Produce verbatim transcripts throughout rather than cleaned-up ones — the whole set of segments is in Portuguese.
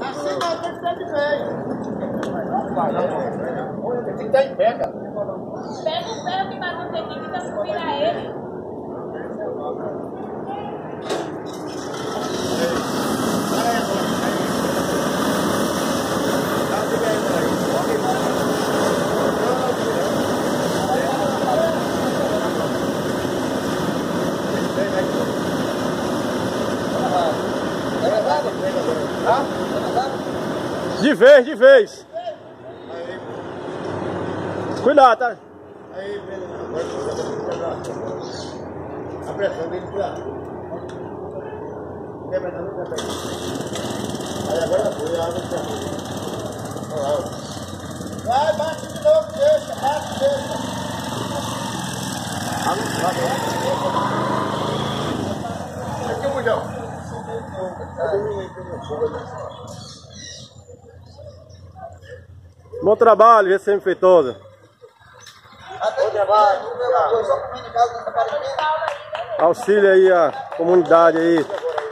Assim não, tem que ser de vez. Tem que estar em pé, cara. Pega o ferro que vai ter que tentar subir a ele. De vez, de vez. Cuidado, tá? Aí, a pressão dele por lá. Aí agora foi, a água já foi. Vai, bate de novo, deixa, bate, deixa. Aqui o mulhão. Bom trabalho, G C M Feitosa. Bom trabalho. Auxílio aí a comunidade aí.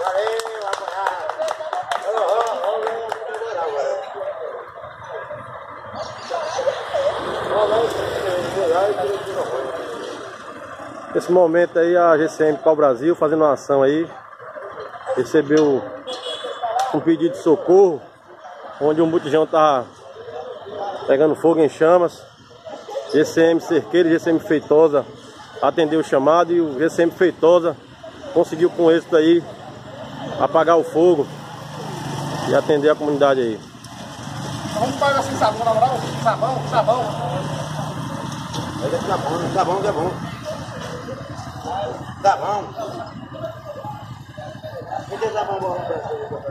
Nesse momento aí a G C M Pau Brasil fazendo uma ação aí. Recebeu um pedido de socorro, onde um botijão tá pegando fogo em chamas. G C M Cerqueira e G C M Feitosa atendeu o chamado e o G C M Feitosa conseguiu com êxito aí apagar o fogo e atender a comunidade aí. Vamos pagar assim sabão na moral? Sabão, sabão. Sabão, sabão, sabão. Sabão. Me dê sabão bom pra você.